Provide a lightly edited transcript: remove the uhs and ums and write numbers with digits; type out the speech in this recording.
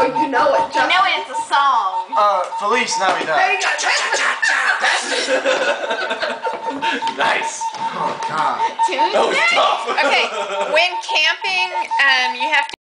Oh, you know it. You know it's a song. Feliz Navidad. There you go. Cha-cha-cha-cha. That's it. Nice. Oh, God. Tuesday? That was tough. Okay, when camping, you have to